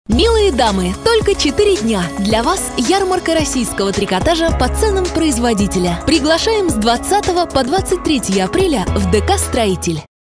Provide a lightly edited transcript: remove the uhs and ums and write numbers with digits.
Милые дамы, только 4 дня. Для вас ярмарка российского трикотажа по ценам производителя. Приглашаем с 20 по 23 апреля в ДК «Строитель».